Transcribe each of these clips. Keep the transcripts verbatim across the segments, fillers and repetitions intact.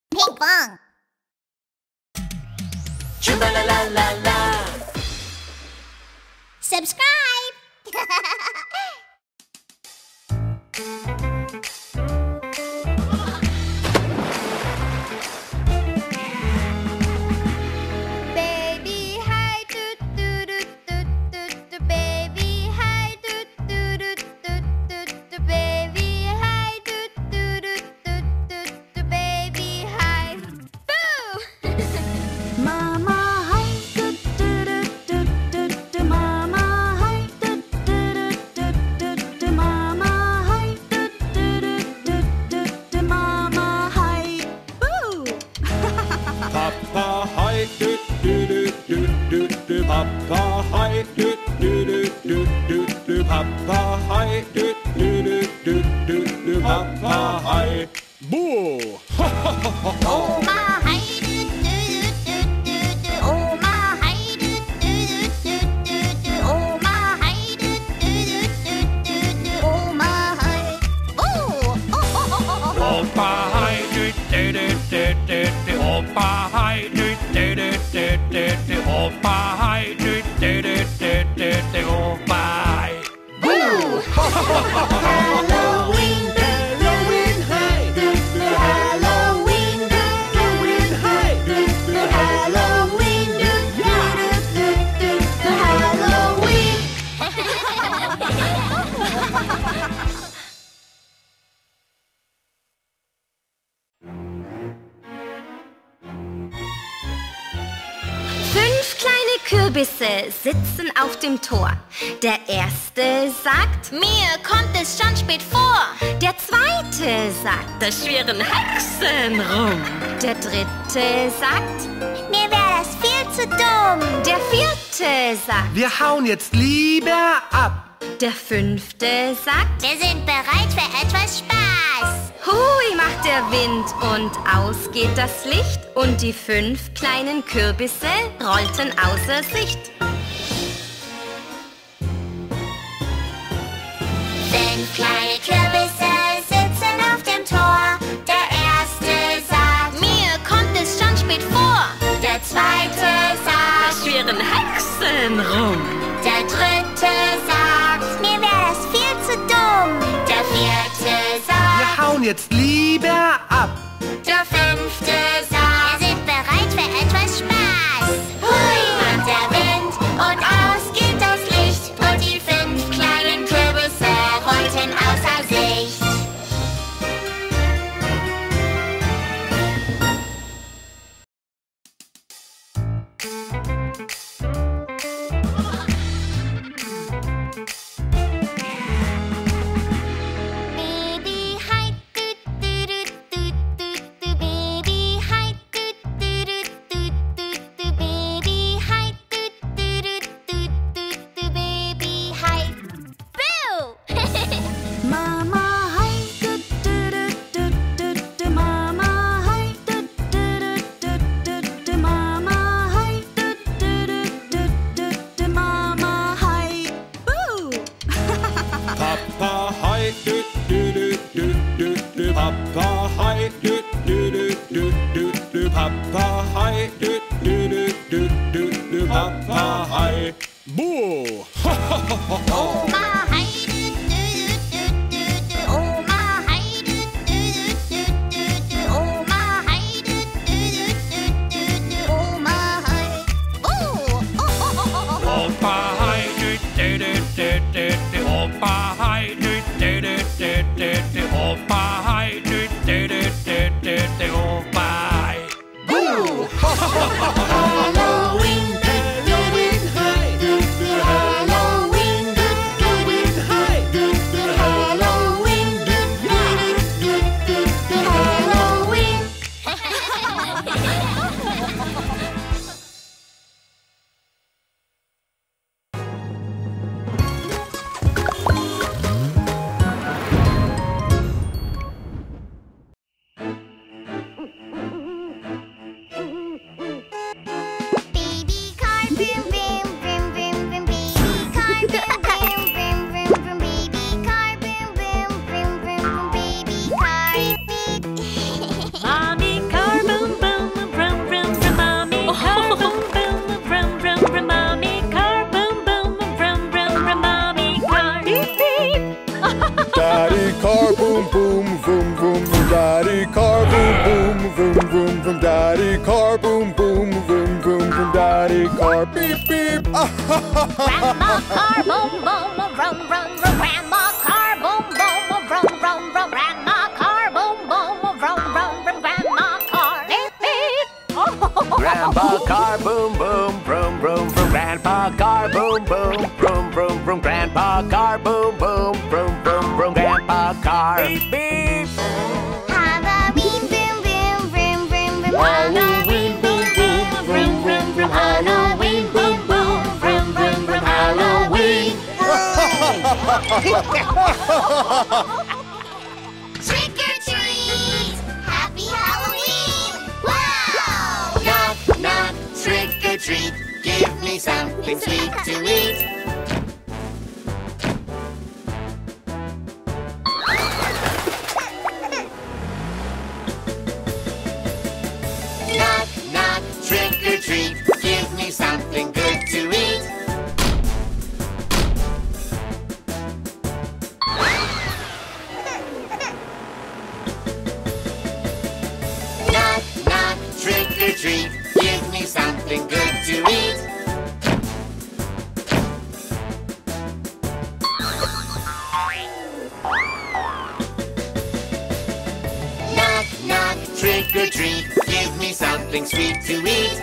Ping pong. Choo-la-la-la-la-la. Subscribe. Baby, hi, do do do do do do. Baby, hi, do do do do do do. Baby, hi, do do do do do do. Baby, hi. Boo! Mama, hi, do do do do do do. Mama, hi, do do do do do do. Mama, hi, do do do do do do. Mama, hi. Boo! Papa, hi, do do do do do do. Papa, hi, do do do do do do. Papa, hi, do do do do do do. Papa, hi. Boo! Oma, hi, do do do do do. Oma, hi, do do do do do. Oma, hi, do do do do do. Oma, hi. Boo! Opa, hi, do do do do do do. Opa, hi, do do do do do do. Opa, hi, do do do do do do. Opa, hi. Boo! Halloween, Halloween, hi, do do Halloween, Halloween, hi, do do Halloween, do do do do do. Halloween. Fünf kleine Kürbisse sitzen auf dem Tor. Der erste sagt, Mir kommt es schon spät vor. der zweite sagt, da schwirren Hexen rum. Der dritte sagt, Mir wäre das viel zu dumm. der vierte sagt, Wir hauen jetzt lieber ab. der fünfte sagt, Wir sind bereit für etwas Spaß. hui macht der Wind und aus geht das Licht und die fünf kleinen Kürbisse rollten außer Sicht. Fünf kleine Kürbisse sitzen auf dem Tor. Der erste sagt, Mir kommt es schon spät vor. Der zweite Da sagt, schwirren Hexen rum. Der dritte sagt, Mir wäre das viel zu dumm. Der vierte sagt, Wir hauen jetzt lieber ab. Der fünfte sagt, Wir sind bereit für etwas Spaß. Hui, und der Wind und aus geht das Licht. Und die fünf kleinen Kürbisse rollten außer Sicht. Baby, hi, do do do do do do. Baby, hi, do do do do do do. Baby, hi, do do do do do do. Baby, hi. Boo! Mama, hi, do do do do do do. Mama, hi, do do do do do do. Mama, hi, do do do do do do. Mama, hi. Boo! Papa, hi, do do do do do do. Papa, hi, do do do do do do. Papa, hi, do do do do do do. Papa, hi. Boo! Oma, hi, do do do do do. Oma, hi, do do do do do. Oma, hi, do do do do do. Oma, hi. Boo! Opa, hi, do do do do do do. Opa, hi, do do do do do do. Opa, hi, do do do do do do. Opa, hi. Boo! Halloween, Halloween, hi, do do Halloween, Halloween, hi, do do Halloween, do do do do. Halloween. Daddy car, boom, boom, vroom, vroom, vroom. Daddy car, beep, beep. Grandma car, boom, boom, vroom, vroom, vroom. Grandma car, boom, boom, vroom, vroom, vroom. Grandma car, boom, boom, vroom, vroom, vroom. Grandma car, beep, beep. Grandpa car, boom, boom, vroom, vroom, vroom. Grandpa car, boom, boom, vroom, vroom, vroom. Grandpa car, boom, boom, vroom, vroom, vroom. Grandpa car, beep, beep. Halloween, boom, boom, vroom, vroom, vroom. Halloween, boom, boom, vroom, vroom, vroom. Halloween, boom, boom, vroom, vroom, vroom. Halloween. Trick or treat! Happy Halloween! Wow! Knock, knock, trick or treat. Give me something sweet to eat. Knock, knock, trick or treat. Give me something good to eat. Knock, knock, trick or treat. Give me something good to eat. Knock, knock, trick or treat. Give me something sweet to eat.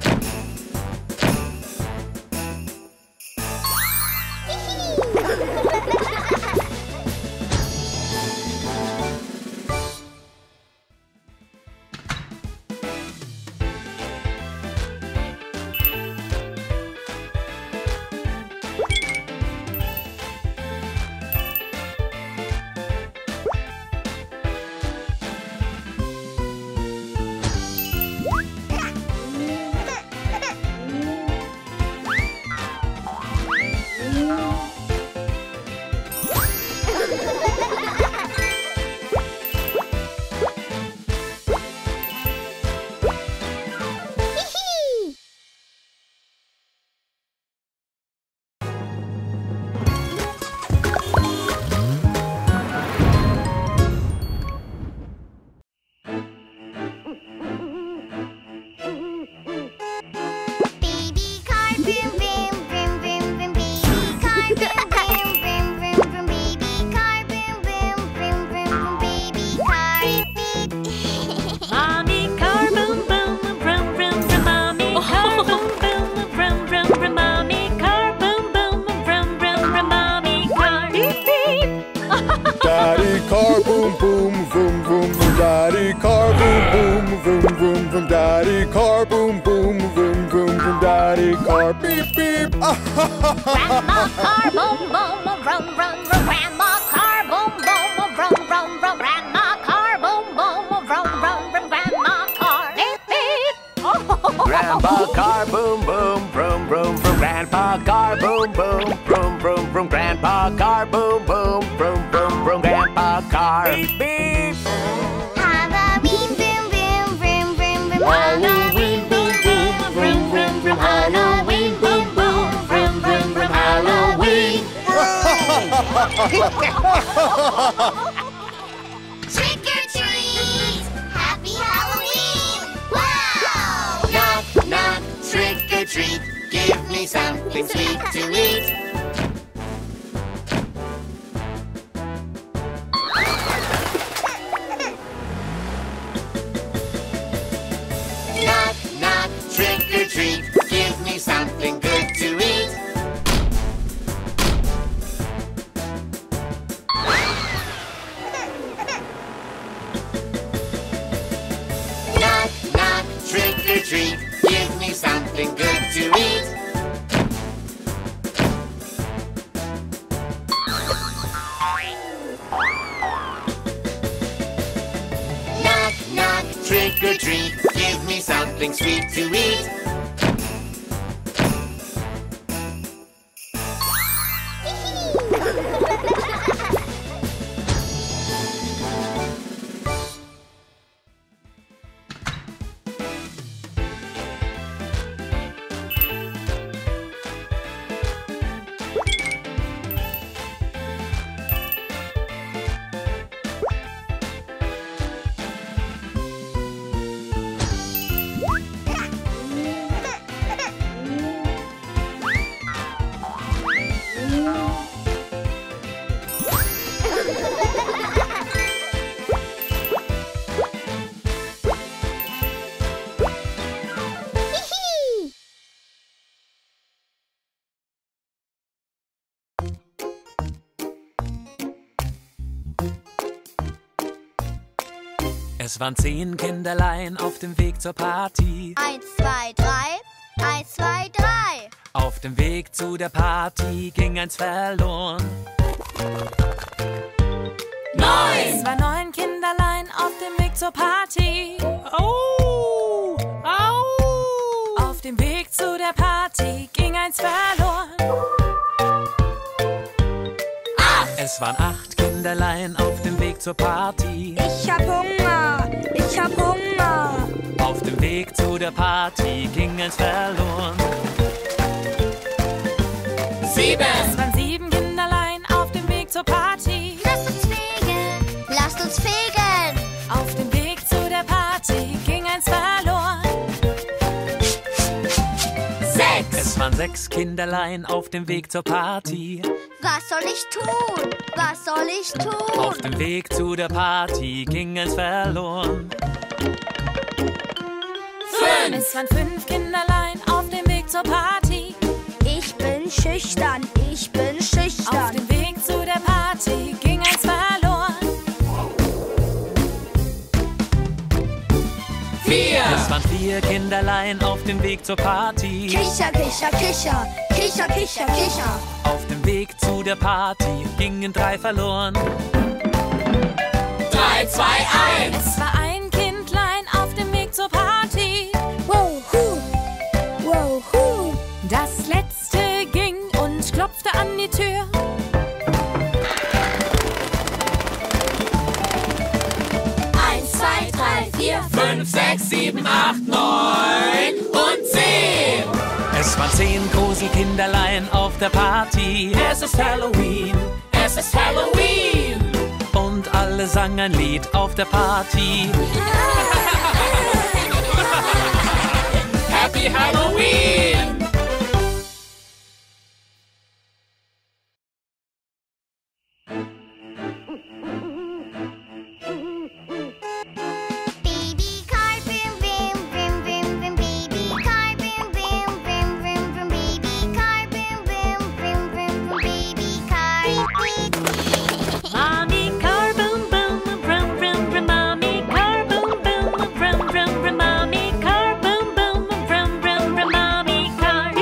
Baby car, boom, boom, vroom, vroom, vroom. Baby car, boom, boom, vroom, vroom, vroom. Baby car, boom, boom, vroom, vroom, vroom. Baby car, beep, beep. Mommy car boom boom vroom vroom vroom. Mommy car boom boom vroom vroom vroom. Mommy car boom boom vroom vroom vroom. Mommy car beep beep. Daddy car, boom, boom, vroom, vroom, vroom. Daddy car, boom, boom, vroom, vroom, vroom. Daddy car, boom, boom, vroom, vroom, vroom. Daddy car, beep, beep. Grandma car, boom, boom, vroom, vroom, vroom. Grandma car, boom, boom, vroom, vroom, vroom. Grandma car, boom, boom, vroom, vroom, vroom. Grandma car, beep, beep. Grandpa car, boom, boom, vroom, vroom, vroom. Grandpa car, boom, boom, vroom, vroom, vroom. Grandpa car, boom, boom, vroom, vroom, vroom. Grandpa car, beep, beep. Halloween, boom, boom, vroom, vroom, vroom. Halloween, boom, boom, vroom, vroom, vroom. Halloween, boom, boom, vroom, vroom, vroom. Halloween. Trick or treat! Happy Halloween! Wow! Knock, knock, trick or treat. Give me something sweet to eat. Knock, knock, trick or treat. Give me something good to eat. Knock, knock, trick or treat. Give me something good to eat. Knock, knock, trick or treat. Give me something sweet to eat. Es waren zehn Kinderlein auf dem Weg zur Party. Eins, zwei, drei. Eins, zwei, drei. Auf dem Weg zu der Party ging eins verloren. Neun! Es waren neun Kinderlein auf dem Weg zur Party. Au! Au! Auf dem Weg zu der Party ging eins verloren. Es waren acht Kinderlein auf dem Weg zur Party. Ich hab Hunger. Ich hab Hunger. Auf dem Weg zu der Party ging eins verloren. Sieben! Es waren sieben Kinderlein auf dem Weg zur Party. Lasst uns fegen. Lasst uns fegen. Auf dem Weg zu der Party ging eins verloren. Sechs! Es waren sechs Kinderlein auf dem Weg zur Party. Was soll ich tun? Was soll ich tun? Auf dem Weg zu der Party ging es verloren. Fünf! Es waren fünf Kinderlein auf dem Weg zur Party. Ich bin schüchtern. Ich bin schüchtern. Auf dem Weg zu der Party ging eins verloren. Vier! Es waren vier Kinderlein auf dem Weg zur Party. Kicher, kicher, kicher. Kicher, kicher, kicher. Auf dem Weg zu der Party gingen drei verloren. Drei, zwei, eins! Es war ein Kindlein auf dem Weg zur Party. Wow, hu. Wow, hu. Das letzte ging und klopfte an die Tür. Eins, zwei, drei, vier, Fünf, sechs, sieben, acht, neun und zehn. Es waren zehn Gruselkinderlein auf der Party. Es ist Halloween, es ist Halloween. Und alle sangen ein Lied auf der Party. Happy Halloween! Baby car, boom, boom, boom, boom, boom. Baby car, boom, boom, boom, boom, boom. Baby car, boom, boom, boom, boom, boom. Baby car. Beep, beep. Mommy car, boom, boom, vroom, vroom, vroom. Mommy car, boom, boom, vroom, vroom, vroom. Mommy car, boom, boom, vroom, vroom, vroom. Mommy car.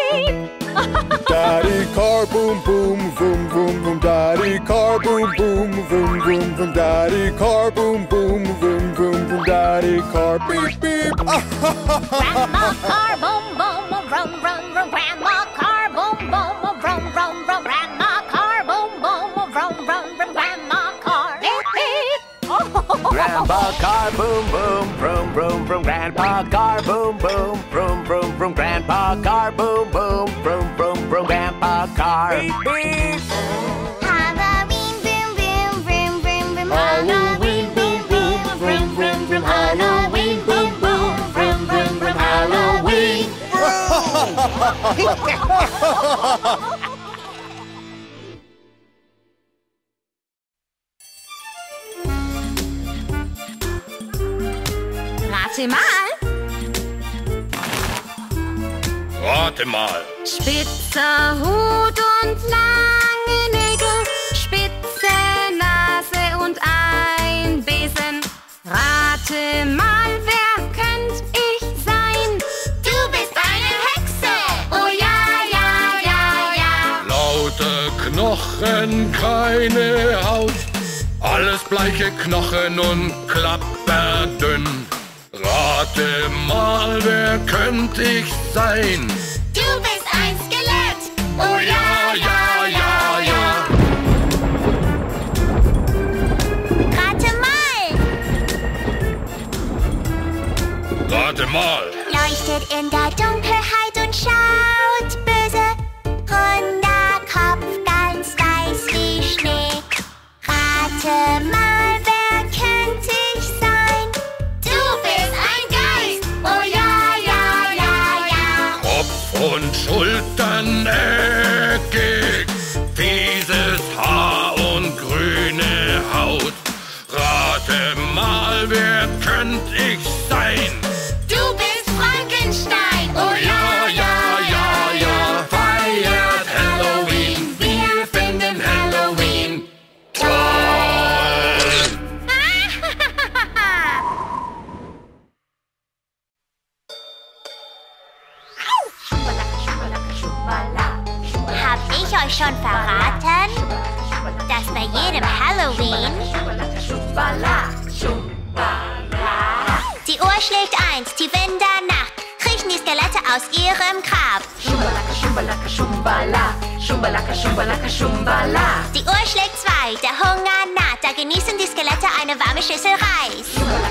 Daddy car boom boom vroom vroom vroom. Daddy car boom boom vroom vroom vroom. Daddy car boom boom vroom vroom vroom. Daddy car beep beep. Grandma car, boom, boom, vroom, vroom, vroom. Grandma car, boom, boom, vroom, vroom, vroom. Grandma car, boom, boom, vroom, vroom, vroom. Grandma car. Beep, beep. Grandpa car boom boom vroom vroom vroom. Grandpa car boom boom vroom vroom vroom. Grandpa car boom boom vroom vroom vroom. Grandpa car. Beep beep. Halloween, boom, boom, vroom, vroom, vroom. Halloween boom boom vroom vroom vroom. Halloween boom boom vroom vroom vroom. Halloween. Rate mal. Rate mal. Spitzer Hut und lange Nägel, spitze Nase und ein Besen. Rate mal, wer könnt ich sein? Du bist eine Hexe. Oh ja, ja, ja, ja. Laute Knochen, keine Haut. Alles bleiche Knochen und klapperdünn. Rate mal, wer könnte ich sein? Du bist ein Skelett. Oh ja, ja, ja, ja. Rate mal. Rate mal. Leuchtet in der Dunkelheit und schaut böse. Runder Kopf, ganz weiß wie Schnee. Rate mal, wer könnte ich sein? Du bist ein Geist. Oh ja, ja, ja, ja. Kopf und Schultern eckig, fieses Haar und grüne Haut. Rate mal, wer könnte ich sein? Du bist Frankenstein. Oh ja, ja, ja, ja. Feiert Halloween, wir finden Halloween toll. euch schon verraten, dass bei jedem Halloween die Uhr schlägt eins, tief in der Nacht, kriechen die Skelette aus ihrem Grab. Die Uhr schlägt zwei, der Hunger naht, da genießen die Skelette eine warme Schüssel Reis.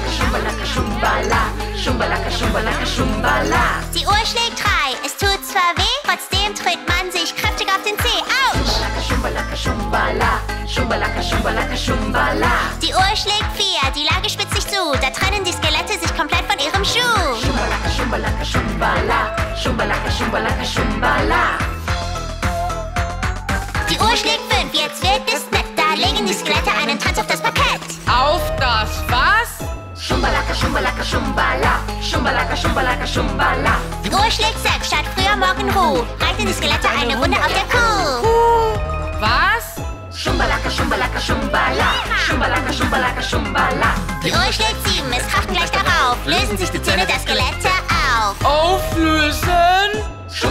Die Uhr schlägt drei, es tut zwar weh, trotzdem tritt man sich kräftig auf den Zeh. Autsch! Die Uhr schlägt vier, die Lage spitzt sich zu, da trennen die Skelette sich komplett von ihrem Schuh. Die Uhr schlägt fünf, jetzt wird es nett, da legen die Skelette einen Tanz auf das Parkett. Auf das was? Die Uhr schlägt sechs, statt früher Morgenruhe, reiten die Skelette eine Runde auf der Kuh. Was? Die Uhr schlägt sieben, es krachten gleich darauf, lösen sich die Zähne der Skelette auf. Auflösen?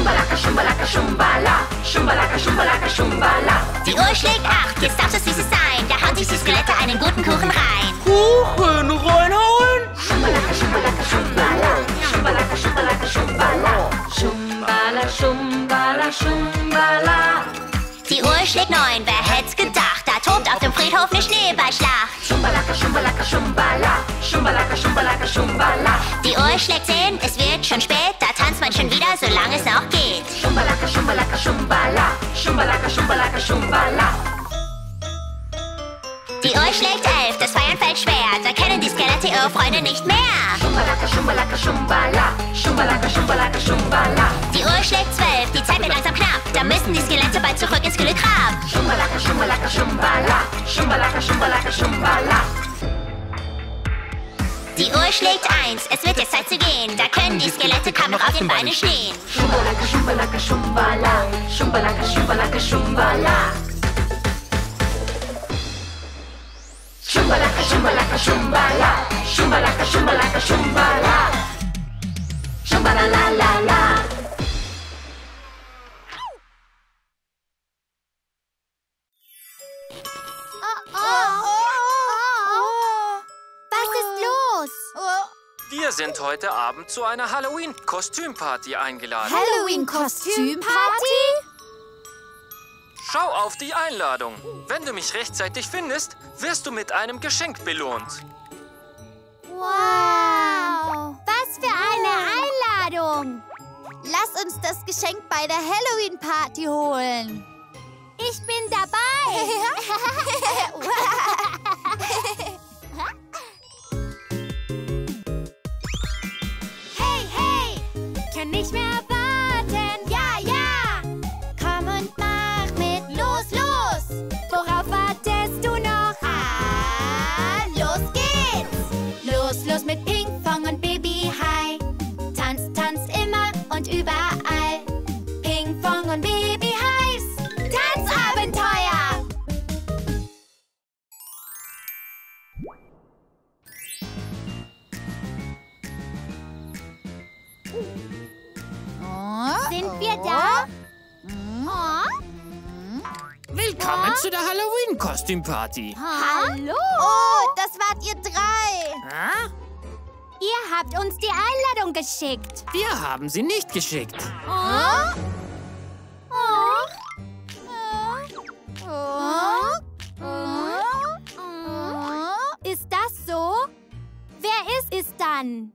Die Uhr schlägt acht, jetzt darf es Süßes sein, da hauen sich die Skelette einen guten Kuchen rein. Kuchen reinhauen? Die Uhr schlägt neun, wer hätt's gedacht, da tobt auf dem Friedhof eine Schneeballschlacht. Die Uhr schlägt zehn, es wird schon spät, da tanzt man schon wieder, solange es noch geht. Die Uhr schlägt elf, das Feiern fällt schwer, da kennen die Skelette ihre Freunde nicht mehr. Die Uhr schlägt zwölf, die Zeit wird langsam knapp, da müssen die Skelette bald zurück ins kühle Grab. Die Uhr schlägt eins, es wird jetzt Zeit zu gehen, da können die Skelette kaum noch auf den Beinen stehen. Shumbalaka, shumbalaka, shumbala. Shumbalaka, shumbalaka, shumbala. Shumbalalala. Oh, oh, oh. Was ist los? Wir sind heute Abend zu einer Halloween-Kostümparty eingeladen. Halloween-Kostümparty? Schau auf die Einladung. Wenn du mich rechtzeitig findest, wirst du mit einem Geschenk belohnt. Wow! Was für eine Einladung! Lass uns das Geschenk bei der Halloween-Party holen. Ich bin dabei! Hey, hey! Kann nicht mehr warten! Ja, ja! Komm und mach mit! Los, los! Worauf wartest du noch? Ah, los geht's! Los, los mit Pinkfong und Baby Hai. Tanz, tanz immer und überall. Pinkfong und Baby Hais. Tanzabenteuer! Sind wir da? Willkommen zu der Halloween-Kostümparty. Hallo! Oh, das wart ihr drei. Hä? Ihr habt uns die Einladung geschickt. Wir haben sie nicht geschickt. Oh? Oh? Oh? Oh? Ist das so? Wer ist es dann?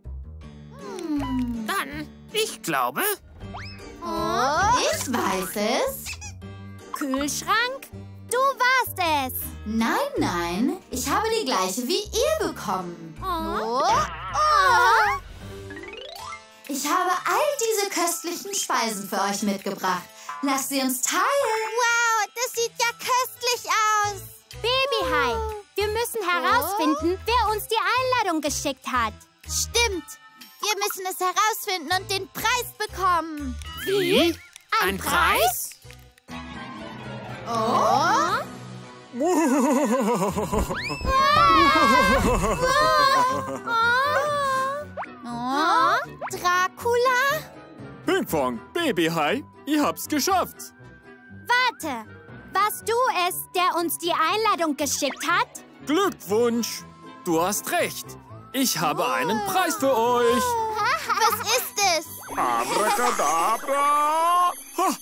Dann, ich glaube, Oh? Ich weiß es. Kühlschrank? Du warst es. Nein, nein. Ich habe die gleiche wie ihr bekommen. Oh? Oh? Ich habe all diese köstlichen Speisen für euch mitgebracht. Lasst sie uns teilen. Wow, das sieht ja köstlich aus. Babyhai, wir müssen herausfinden, wer uns die Einladung geschickt hat. Stimmt. Wir müssen es herausfinden und den Preis bekommen. wie? Ein Preis? Oh? Oh? Dracula? Pinkfong, Babyhai, ihr habt's geschafft. Warte, warst du es, der uns die Einladung geschickt hat? Glückwunsch! Du hast recht. Ich habe einen Preis für euch. Was ist es? Abracadabra! Ha,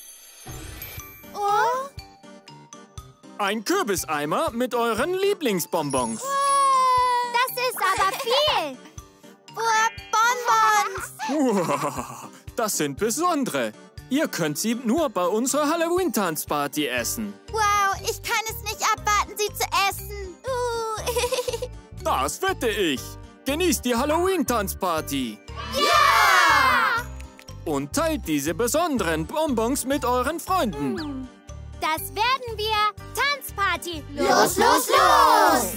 Oh, ein Kürbiseimer mit euren Lieblingsbonbons. Das ist aber viel. oh, Bonbons. Uah, das sind besondere. Ihr könnt sie nur bei unserer Halloween-Tanzparty essen. Wow, ich kann es nicht abwarten, sie zu essen. Uh. Das wette ich. Genießt die Halloween-Tanzparty. Ja! Und teilt diese besonderen Bonbons mit euren Freunden. Das werden wir. Tanzparty. Los, los, los!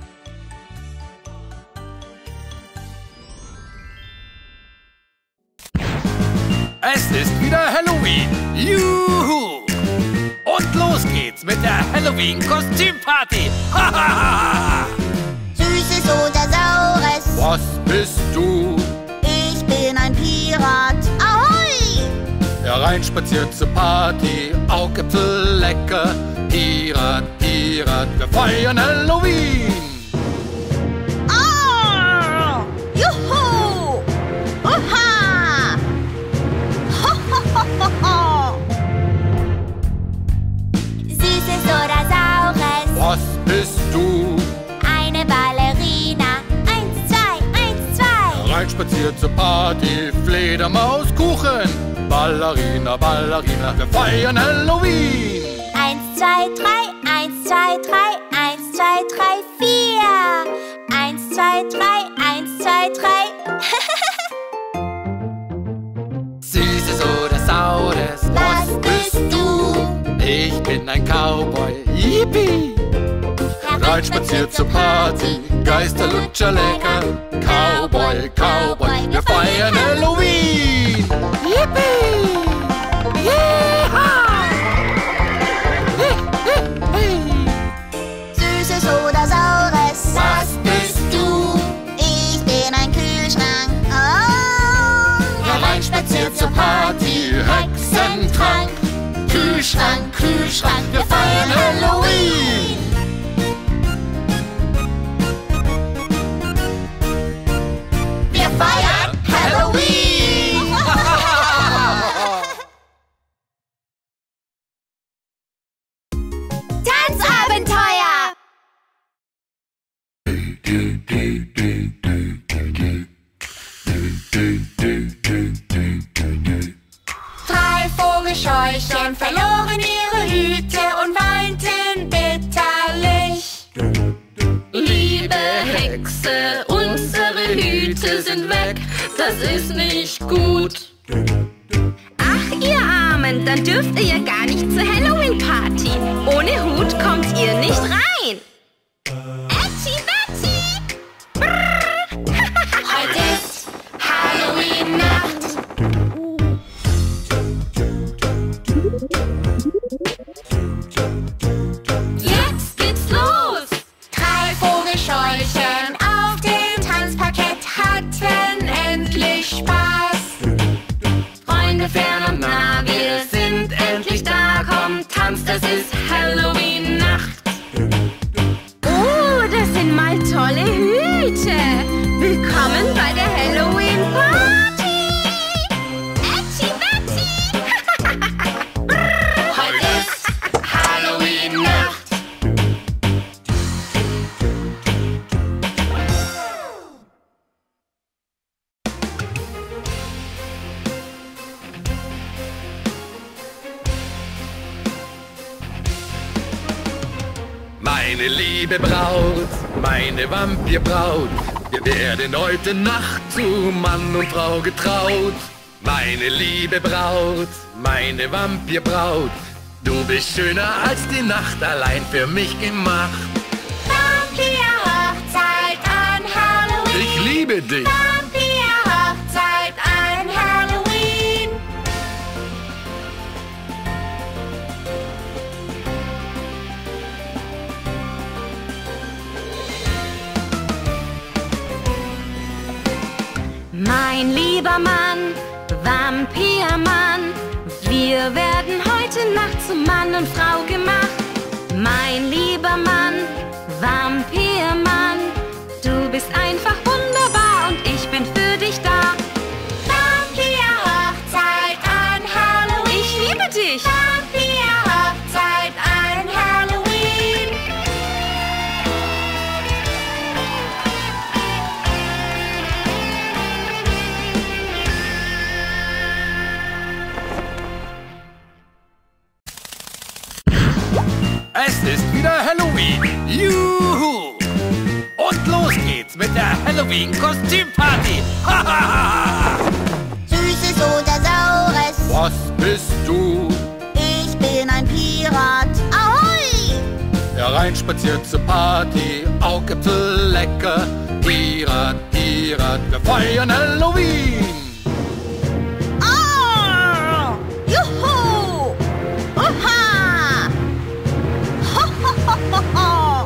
Es ist wieder Halloween. Juhu! Und los geht's mit der Halloween-Kostümparty. Hahaha! Süßes oder Saures, Was bist du? ich bin ein Pirat. Ahoi! Hereinspaziert zur Party, Augäpfel lecker. Pirat, Pirat, wir feiern Halloween. Oh! Juhu! Oha! Ho, ho, ho, ho, ho! Süßes oder Saures. Was bist du? Eine Ballerina. Eins, zwei, eins, zwei. Hereinspaziert zur Party, Fledermauskuchen. Ballerina, Ballerina, wir feiern Halloween. Eins, zwei, drei. Eins, zwei, drei. Eins, zwei, drei, vier. Eins, zwei, drei. Eins, zwei, drei. Süßes oder Saures, Was bist du? ich bin ein Cowboy, yippie! Reinspaziert zur Party, Geisterlutscher lecker. Cowboy, Cowboy, wir feiern Halloween! Yippie! Yeehaw! Süßes oder Saures, Was bist du? ich bin ein Kühlschrank. Oh! Hereinspaziert zur Party, Hexentrank. Kühlschrank, Kühlschrank, wir feiern Halloween! Wir feiern Halloween! Tanzabenteuer. Drei Vogelscheuchen verloren ihre Hüte und weinten bitterlich. Liebe Hexe, unsere Hüte sind weg, das ist nicht gut. Ach, ihr Armen, dann dürft ihr ja gar nicht zur Halloween-Party. Ohne Hut kommt ihr nicht rein. Ätschi, Betschi! Heute ist Halloween-Nacht. Jetzt geht's los! Drei Vogelscheuchen auf dem Tanzparkett hatten endlich Spaß. Freunde fern und nah, wir sind endlich da. Kommt, tanzt, es ist Halloween-Nacht. Oh, das sind mal tolle Hüte. Willkommen bei der Halloween-Party. Ätschi, Betschi! Heute ist Halloween-Nacht. Meine liebe Braut, meine Vampirbraut, wir werden heute Nacht zu Mann und Frau getraut. Meine liebe Braut, meine Vampirbraut, du bist schöner als die Nacht allein für mich gemacht. Vampir-Hochzeit an Halloween. Ich liebe dich. Vampir-Hochzeit an Halloween. Mein lieber Mann, Vampirmann, wir werden heute gute Nacht zu Mann und Frau gemacht. Mein lieber Mann, Vampirmann, du bist einfach wunderbar und ich bin für dich da. Vampir-Hochzeit an Halloween. Ich liebe dich. Vampir-Hochzeit an Halloween. Es ist wieder Halloween. Juhu! Und los geht's mit der Halloween-Kostümparty. Süßes oder Saures, Was bist du? ich bin ein Pirat. Ahoi! Hereinspaziert zur Party, Augäpfel lecker. Pirat, Pirat, wir feiern Halloween. Ah! Juhu! Oha! Ho, ho, ho, ho, ho!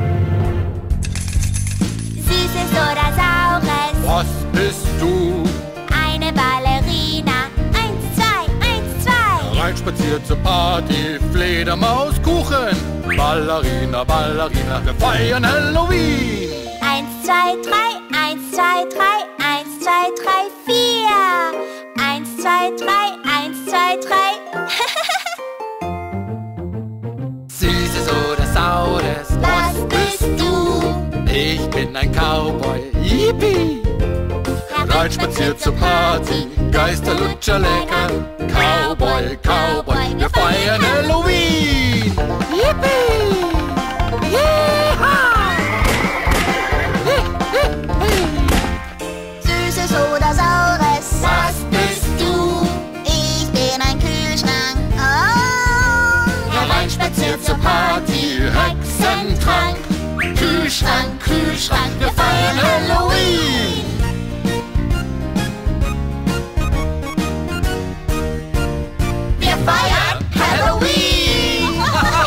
Süßes oder Saures, Was bist du? eine Ballerina. Eins, zwei, eins, zwei. Hereinspaziert zur Party, Fledermauskuchen. Ballerina, Ballerina, wir feiern Halloween. Eins, zwei, drei, eins, zwei, drei, eins, zwei, drei, vier. Eins, zwei, drei, eins, zwei, drei. Süßes oder Saures, Was bist du? Ich bin ein Cowboy, yippie. Reinspaziert zur Party, Geisterlutscher lecker. Cowboy, Cowboy, wir feiern Halloween. Yippie! Yeehaw! Süßes oder Saures, Was bist du? ich bin ein Kühlschrank. Oh! Hereinspaziert zur Party, Hexentrank. Kühlschrank, Kühlschrank, wir feiern Halloween. Wir feiern Halloween!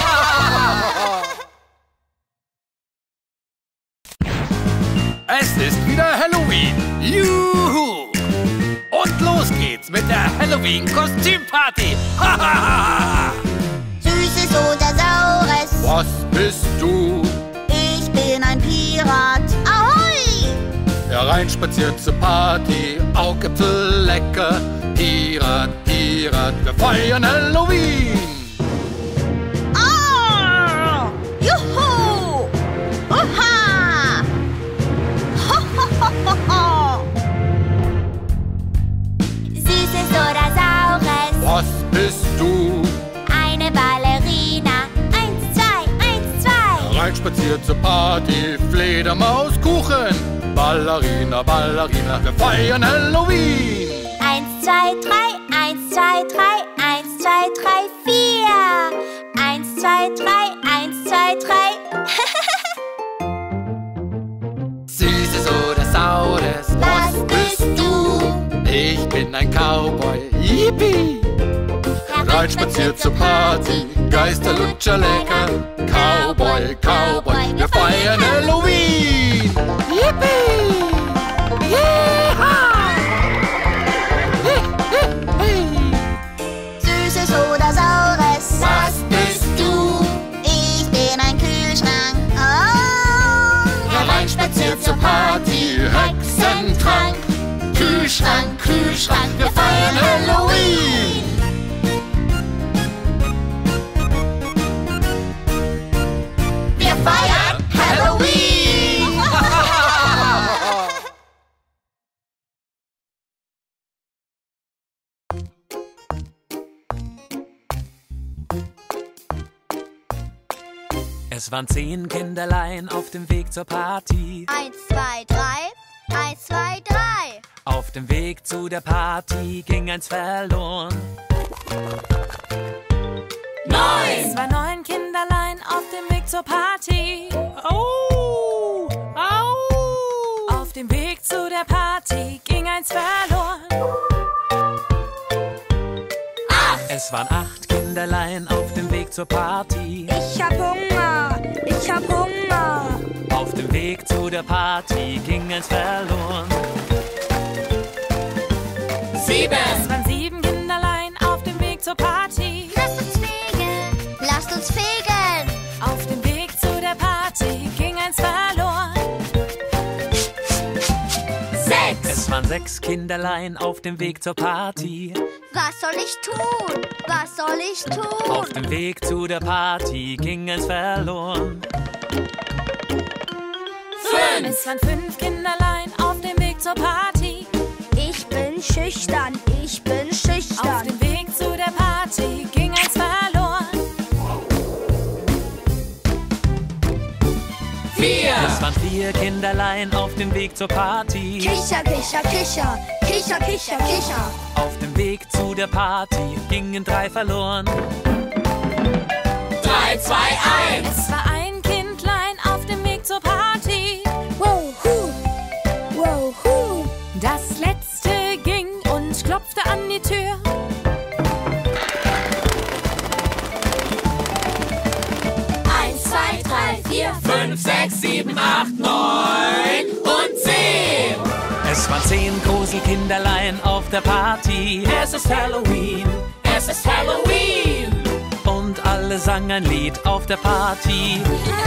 Es ist wieder Halloween. Juhu! Und los geht's mit der Halloween-Kostümparty. Süßes oder Saures, Was bist du? ich bin ein Pirat. Ahoi! Hereinspaziert zur Party, Augäpfel lecker. Pirat, Pirat, wir feiern Halloween. Ah! Juhu! Oha! Ho, ho, ho, ho, ho! Süßes oder Saures, Was bist du? eine Ballerina. Eins, zwei, eins, zwei. Hereinspaziert zur Party, Fledermauskuchen. Ballerina, Ballerina, wir feiern Halloween. Eins, zwei, drei, eins, zwei, drei, eins, zwei, drei, vier. Eins, zwei, drei, eins, zwei, drei. Süßes oder Saures, Was bist du? Ich bin ein Cowboy, yippie. Reinspaziert zur Party, Geisterlutscher lecker. Cowboy, Cowboy, wir feiern Halloween. Yippie! Yeehaw! Süßes oder Saures, Was bist du? ich bin ein Kühlschrank. Oh! Hereinspaziert zur Party, Hexentrank. Kühlschrank, Kühlschrank, wir feiern Halloween. Wir feiern Halloween! Es waren zehn Kinderlein auf dem Weg zur Party. Eins, zwei, drei, eins, zwei, drei. Auf dem Weg zu der Party ging eins verloren. Es war neun Kinderlein auf dem Weg zur Party. Au! Au! Auf dem Weg zu der Party ging eins verloren. Es waren acht Kinderlein auf dem Weg zur Party. Ich hab Hunger, ich hab Hunger. Auf dem Weg zu der Party ging eins verloren. Es waren sieben Kinderlein auf dem Weg zur Party. Das ist sechs Kinderlein auf dem Weg zur Party. Was soll ich tun? Was soll ich tun? Auf dem Weg zu der Party ging eins verloren. Fünf. Es waren fünf Kinderlein auf dem Weg zur Party. Ich bin schüchtern, ich bin schüchtern. Auf dem Weg zu der Party ging eins verloren. Vier. Es waren vier Kinderlein auf dem Weg zur Party. Kicher, kicher, kicher, kicher, kicher, kicher. Auf dem Weg zu der Party gingen drei verloren. Drei, zwei, eins. Es war ein Kindlein auf dem Weg zur Party. Wow, hu, wow, hu. Das letzte ging und klopfte an die Tür. Eins, zwei, drei, vier, Fünf, sechs, sieben, acht, neun und zehn. Es waren zehn Gruselkinderlein auf der Party. Es ist Halloween, es ist Halloween. Und alle sangen ein Lied auf der Party.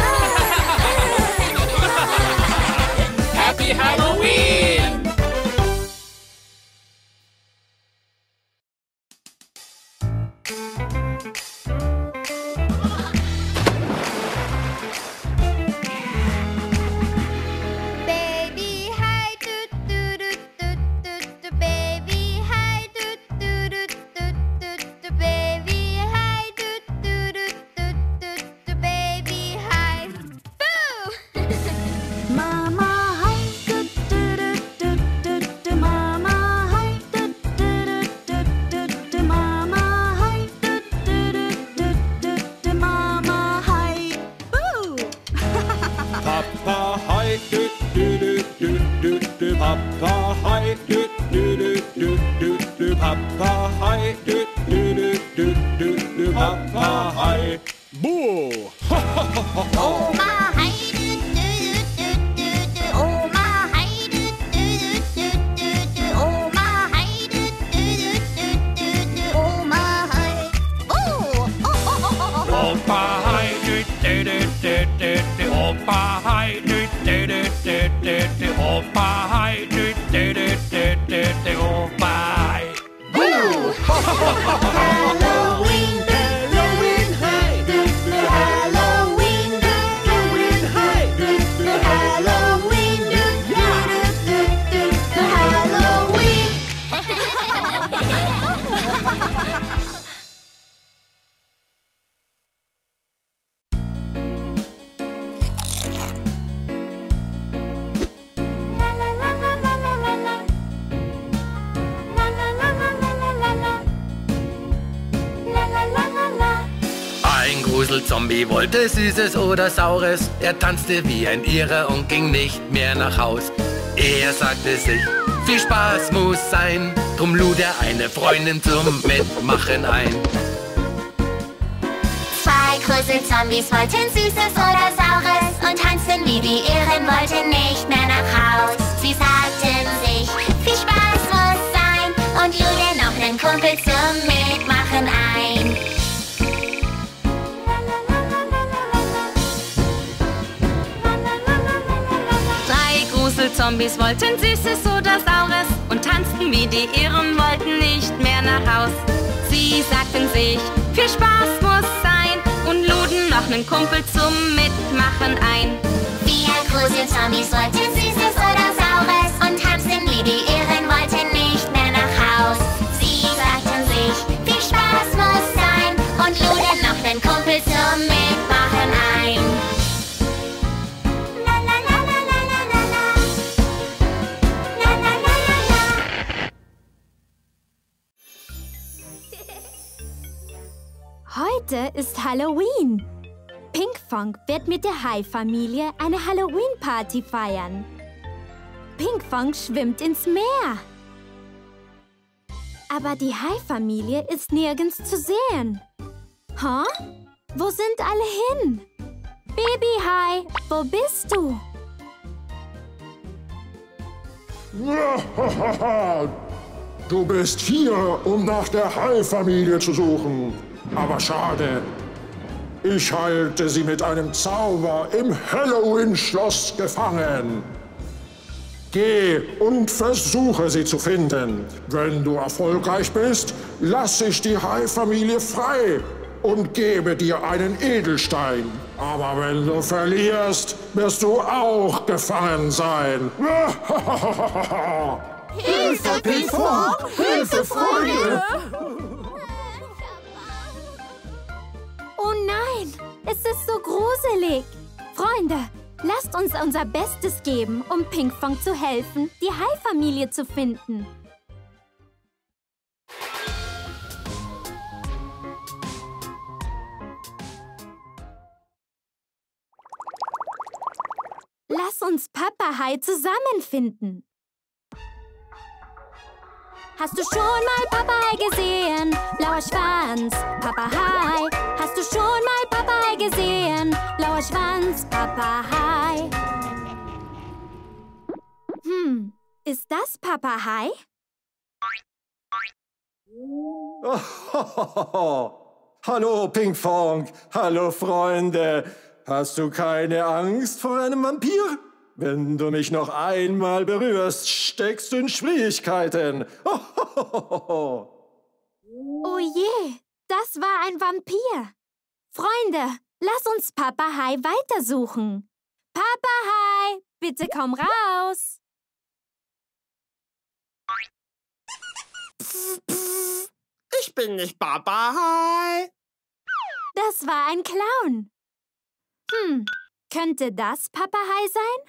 Happy Halloween! Baby, hi, du, du, du, du, du, du, Baby, hi, du, du, du, du, du, du, Baby, hi, du, du, du, du, du, du, Baby, hi. Boo! Mama, hi, du, du, du, du, du, du, Mama, hi, du, du, du, du, du, du, Mama, hi, du, du, du, du, du, du, Mama, hi. Boo! Papa, hi, du, du, du, du, du, du, Papa, hi, du, du, du, du, du, du, Papa, hi, du, du, du, du, du, du, Papa, hi. Buh! Oma, hi, du, du, du, du, du, Oma, hi, du, du, du, du, du, Oma, hi, du, du, du, du, du, Oma, hi. Oh! Oh, oh, oh, oh, oh. Opa, hi, du, du, du, du, du, du. Opa, hi, du, du, du, du, du, du. Opa, hi, du, du, du, du, du, du. Opa, hi. Halloween, Halloween, hi, du, du, Halloween, Halloween, hi, du, du, Halloween, du, du, du, du, du, Halloween. Ein Gruselzombie wollte Süßes oder Saures. Er tanzte wie ein Irrer und ging nicht mehr nach Haus. Er sagte sich, viel Spaß muss sein. Drum lud er eine Freundin zum Mitmachen ein. Zwei Gruselzombies wollten Süßes oder Saures und tanzten wie die Irren, wollten nicht mehr nach Haus. Sie sagten sich, viel Spaß muss sein und luden noch nen Kumpel zum Mitmachen ein. Drei Gruselzombies wollten Süßes oder Saures und tanzten wie die Irren, wollten nicht mehr nach Haus. Sie sagten sich, viel Spaß muss sein und luden noch nen Kumpel zum Mitmachen ein. Vier Gruselzombies wollten Süßes oder Saures und tanzten wie die Irren, wollten nicht mehr nach Haus. Sie sagten sich, viel Spaß muss sein und luden noch nen Kumpel zum Mitmachen ein. La la la la la la la la. La la la la la. Heute ist Halloween. Pinkfong wird mit der Hai-Familie eine Halloween-Party feiern. Pinkfong schwimmt ins Meer. Aber die Hai-Familie ist nirgends zu sehen. Huh? Wo sind alle hin? Baby-Hai, wo bist du? Du bist hier, um nach der Hai-Familie zu suchen. Aber schade. Ich halte sie mit einem Zauber im Halloween-Schloss gefangen. Geh und versuche sie zu finden. Wenn du erfolgreich bist, lasse ich die Hai-Familie frei und gebe dir einen Edelstein. Aber wenn du verlierst, wirst du auch gefangen sein. Hilfe, Ping-Pong! Hilfe, Freunde! Oh nein, es ist so gruselig. Freunde, lasst uns unser Bestes geben, um Ping-Pong zu helfen, die Hai-Familie zu finden. Lass uns Papa Hai zusammenfinden. Hast du schon mal Papa Hai gesehen? Blauer Schwanz, Papa Hai. Hast du schon mal Papa Hai gesehen? Blauer Schwanz, Papa Hai. Hm, ist das Papa Hai? Oh, hallo Ping-Pong, hallo Freunde. Hast du keine Angst vor einem Vampir? Wenn du mich noch einmal berührst, steckst du in Schwierigkeiten. Oh je, das war ein Vampir. Freunde, lass uns Papa Hai weitersuchen. Papa Hai, bitte komm raus. Psst, psst. Ich bin nicht Papa Hai. Das war ein Clown. Hm, könnte das Papa Hai sein?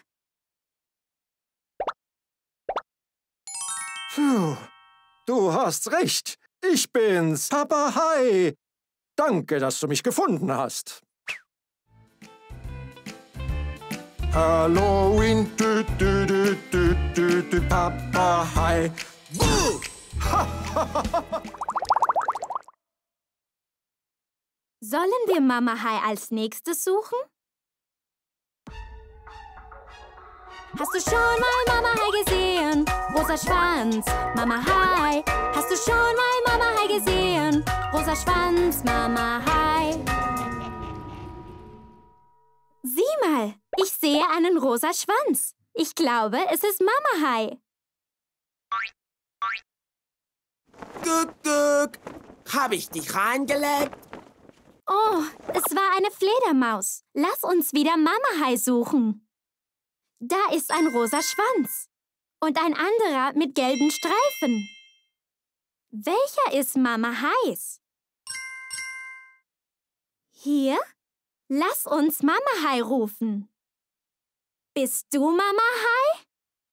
Puh, du hast recht. Ich bin's, Papa Hai. Danke, dass du mich gefunden hast. Halloween, du, du, du, du, du, du, Papa Hai. Buh! Sollen wir Mama Hai als nächstes suchen? Hast du schon mal Mama Hai gesehen? Rosa Schwanz, Mama Hai. Hast du schon mal Mama Hai gesehen? Rosa Schwanz, Mama Hai. Sieh mal, ich sehe einen rosa Schwanz. Ich glaube, es ist Mama Hai. Guck, guck. Hab ich dich reingelegt? Oh, es war eine Fledermaus. Lass uns wieder Mama Hai suchen. Da ist ein rosa Schwanz und ein anderer mit gelben Streifen. Welcher ist Mama Hais? Hier? Lass uns Mama Hai rufen. Bist du Mama Hai?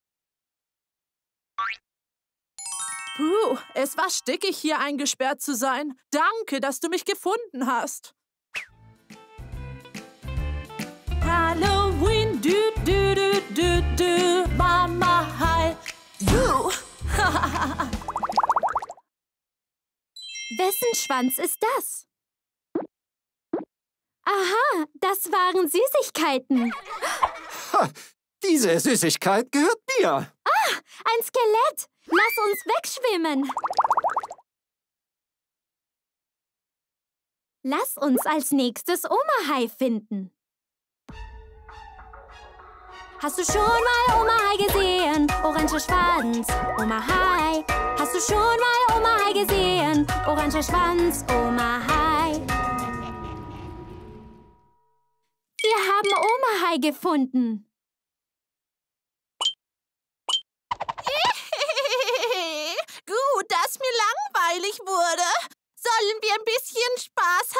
Puh, es war stickig, hier eingesperrt zu sein. Danke, dass du mich gefunden hast. Halloween, du, du, du, du, du, Mama Hai, du. Wessen Schwanz ist das? Aha, das waren Süßigkeiten. Ha, diese Süßigkeit gehört mir. Ah, ein Skelett. Lass uns wegschwimmen. Lass uns als nächstes Oma Hai finden. Hast du schon mal Oma Hai gesehen? Oranger Schwanz, Oma Hai. Hast du schon mal Oma Hai gesehen? Oranger Schwanz, Oma Hai. Wir haben Oma Hai gefunden. Gut, dass mir langweilig wurde. Sollen wir ein bisschen Spaß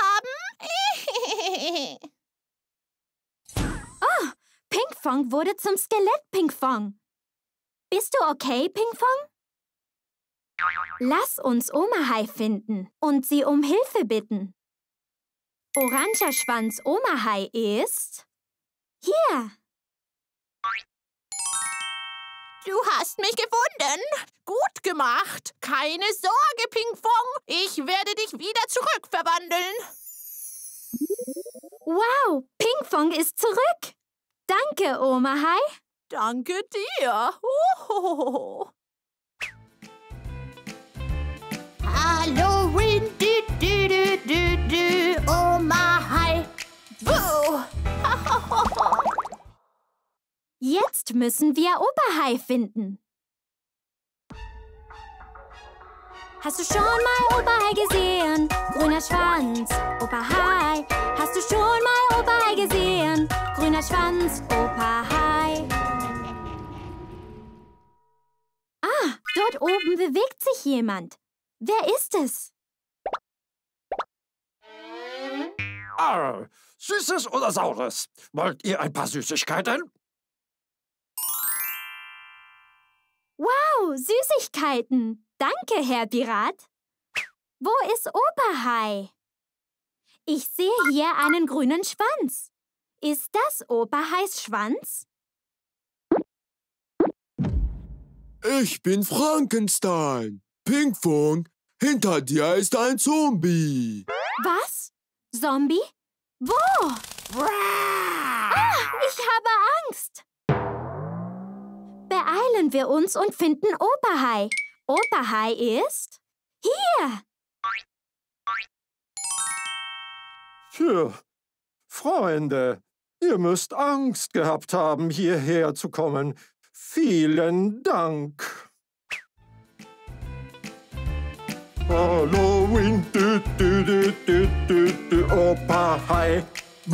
haben? Oh, Ping-Pong wurde zum Skelett Ping-Pong. Bist du okay, Ping-Pong? Lass uns Oma Hai finden und sie um Hilfe bitten. Oranger Schwanz Oma Hai ist... hier. Du hast mich gefunden. Gut gemacht. Keine Sorge, Ping-Pong. Ich werde dich wieder zurückverwandeln. Wow, Ping-Pong ist zurück. Danke, Oma Hai. Danke dir. Ohohoho. Halloween, du, du, du, du, du, Oma Hai. Jetzt müssen wir Opa Hai finden. Hast du schon mal Opa Hai gesehen? Grüner Schwanz, Opa Hai. Hast du schon mal Opa Hai gesehen? Grüner Schwanz, Opa Hai. Ah, dort oben bewegt sich jemand. Wer ist es? Ah, Süßes oder Saures? Wollt ihr ein paar Süßigkeiten? Wow, Süßigkeiten. Danke, Herr Pirat. Wo ist Opa Hai? Ich sehe hier einen grünen Schwanz. Ist das Opa Hais Schwanz? Ich bin Frankenstein. Pinkfong, hinter dir ist ein Zombie. Was? Zombie? Wo? Ah, ich habe Angst. Beeilen wir uns und finden Opa Hai. Opa Hai ist hier. Tja, Freunde, ihr müsst Angst gehabt haben, hierher zu kommen. Vielen Dank. Halloween, du, du, du, du, du, du, Opa Hai.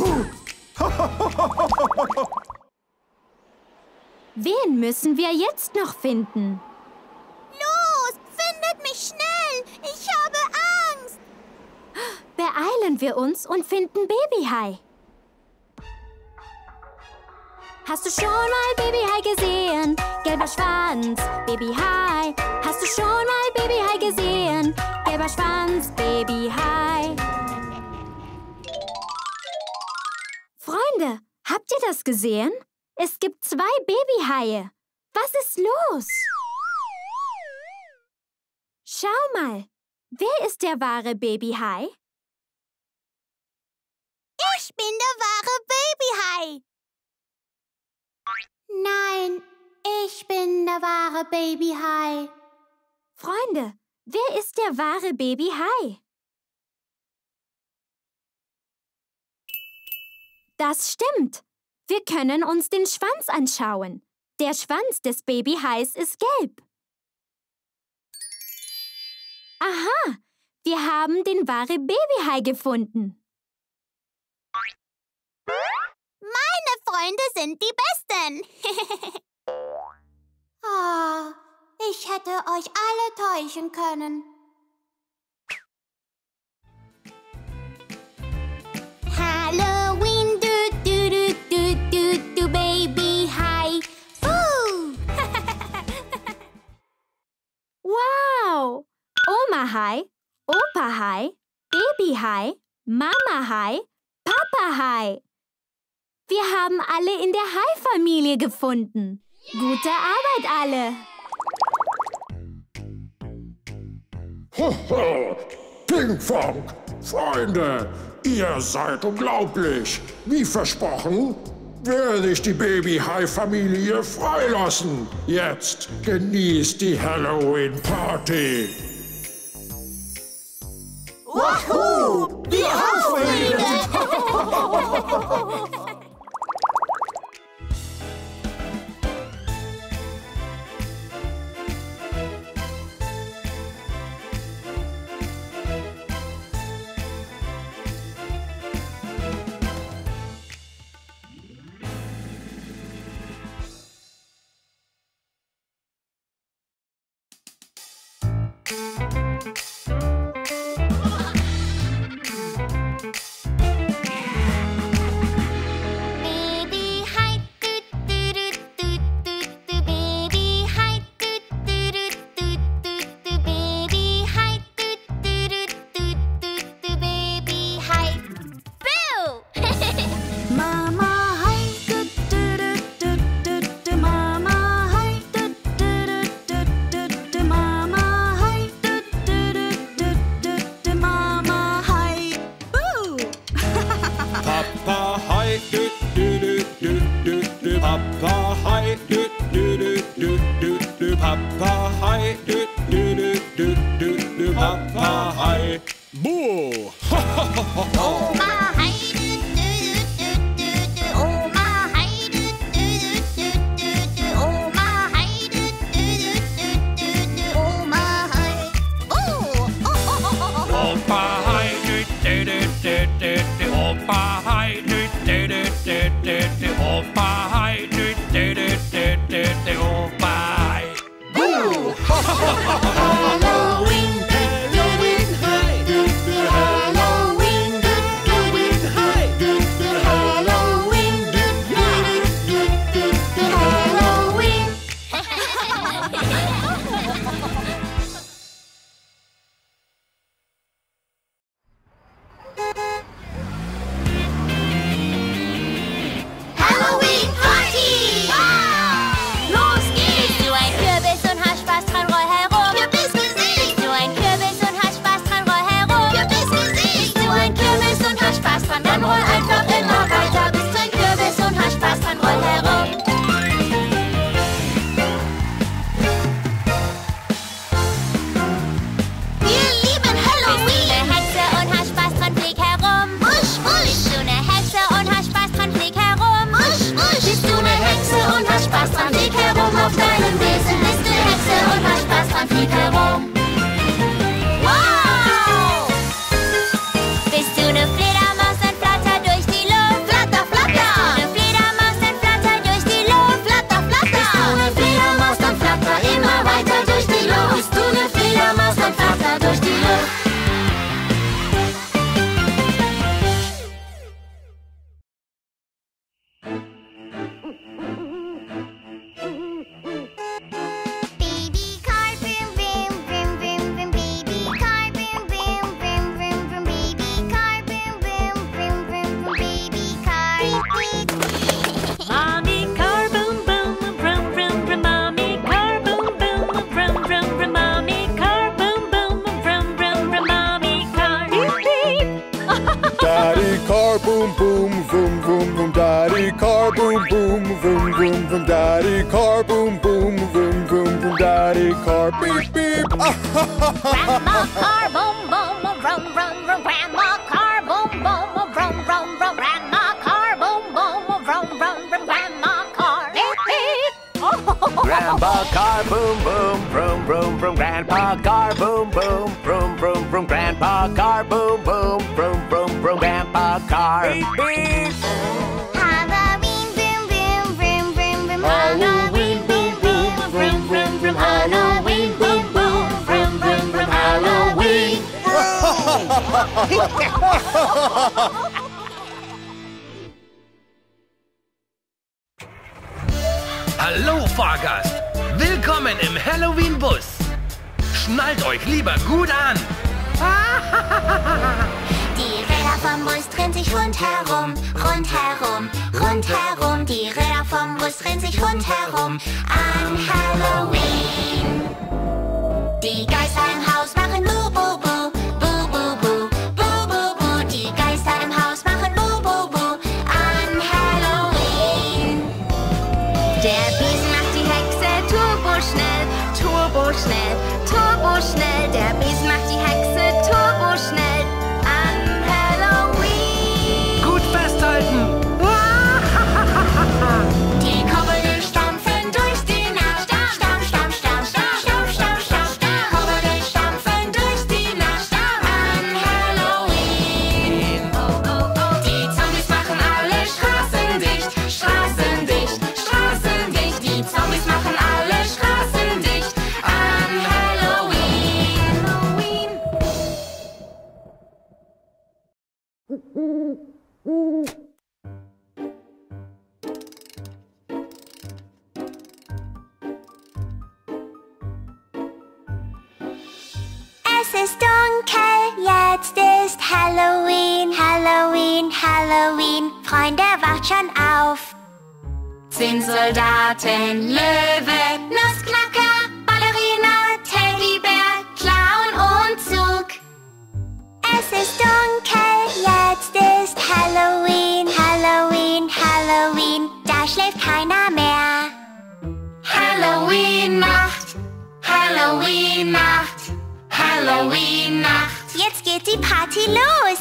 Wen müssen wir jetzt noch finden? Los, findet mich schnell! Ich habe Angst! Beeilen wir uns und finden Baby Hai. Hast du schon mal Baby Hai gesehen? Gelber Schwanz, Baby Hai. Hast du schon mal Baby Hai gesehen? Gelber Schwanz, Baby Hai. Freunde, habt ihr das gesehen? Es gibt zwei Babyhaie. Was ist los? Schau mal, wer ist der wahre Babyhai? Ich bin der wahre Babyhai. Nein, ich bin der wahre Babyhai. Freunde, wer ist der wahre Babyhai? Das stimmt. Wir können uns den Schwanz anschauen. Der Schwanz des Babyhais ist gelb. Aha, wir haben den wahren Babyhai gefunden. Meine Freunde sind die Besten. Oh, ich hätte euch alle täuschen können. Halloween, du, du, du, du, du, du, Babyhai. Uh. Wow! Oma Hai, Opa Hai, Babyhai, Mama Hai, Papa Hai. Wir haben alle in der Hai-Familie gefunden. Gute Arbeit, alle. Hoho, Pinkfong, Freunde, ihr seid unglaublich. Wie versprochen, werde ich die Baby-Hai-Familie freilassen. Jetzt genießt die Halloween-Party. Wahoo! Die Hai-Familie! Papa Hai, dü, dü, dü, dü, dü, dü, Papa Hai. Buh! Oma Hai, dü, dü, dü, dü, dü, Oma Hai, dü, dü, dü, dü, dü, Halloween, Halloween, hi. Halloween, Halloween, hi. Halloween, Halloween. Halloween Party! Los geht's! Bist du ein Kürbis und hast Spaß dran, roll herum? Kürbisgesicht! Bist du ein Kürbis und hast Spaß dran, roll herum? Kürbisgesicht! Bist du ein Kürbis und hast Spaß dran, dann roll einfach immer weiter. Bist du ein Kürbis und hast Spaß dran, roll herum? Wir lieben Halloween! Bist du eine Hexe und hast Spaß dran, flieg herum? Wusch, wusch! Bist du eine Hexe und hast Spaß dran, flieg herum? Wusch, wusch! Bist du eine Hexe und hast Spaß dran, flieg herum auf deinem Wesen? Bist du eine Hexe und hast Spaß dran, flieg herum? Wow! Bist du eine Fledermaus, dann flatter durch die Luft? Flatter, flatter! Bist du eine Fledermaus, dann flatter durch die Luft? Flatter, flatter! Bist du eine Fledermaus, dann flatter immer weiter durch die Luft? Bist du eine Fledermaus, dann flatter durch die Luft? Baby car, boom, boom, boom, boom, boom. Baby car, boom, boom, boom, boom, boom. Baby car, boom, boom, boom, boom, boom. Baby car, beep, beep. Mommy car boom boom vroom vroom vroom. Mommy car boom boom vroom vroom vroom. Mommy car boom boom vroom vroom vroom. Mommy car beep beep. Daddy car boom boom vroom vroom vroom. Daddy car boom boom vroom vroom vroom. Daddy car boom boom vroom vroom vroom. Daddy car beep beep. Grandma car boom boom vroom vroom vroom. Grandma car boom boom vroom vroom vroom. Grandma car boom boom vroom vroom vroom. Grandma car beep beep. Grandpa car boom boom vroom vroom vroom. Grandpa car boom boom vroom vroom vroom. Grandpa car boom boom vroom vroom vroom. Grandpa car beep beep. Halloween boom boom vroom vroom vroom. Halloween boom boom vroom vroom vroom. Halloween boom boom vroom vroom vroom. Halloween. Hallo Fahrgast, willkommen im Halloween-Bus. Schnallt euch lieber gut an. Die Räder vom Bus drehen sich rundherum, rundherum, rundherum. Die Räder vom Bus drehen sich rundherum an Halloween. Die Geister im Haus machen bu bu bu, bu bu bu, bu bu bu. Die Geister im Haus machen bu bu bu an Halloween. Der Besen macht die Hexe turbo schnell, turbo schnell, turbo schnell. Der Besen macht die Hexe turbo schnell an Halloween. Gut festhalten. Die Kobolde stampfen durch die Nacht. Stampf, stampf, stampf, stampf, stampf, stampf, stampf, stampf. Kobolde stampfen durch die Nacht an Halloween. Die Zombies machen alle Straßen dicht, Straßen dicht, Straßen dicht. Die Zombies machen alle Straßen dicht an Halloween. Es ist dunkel, jetzt ist Halloween, Halloween, Halloween. Freunde, wacht schon auf. Zinnsoldaten, Löwe, Nussknacker, Ballerina, Teddybär, Clown und Zug. Es ist dunkel, jetzt ist Halloween, Halloween, Halloween. Da schläft keiner mehr. Halloween-Nacht, Halloween-Nacht, Halloween-Nacht. Jetzt geht die Party los.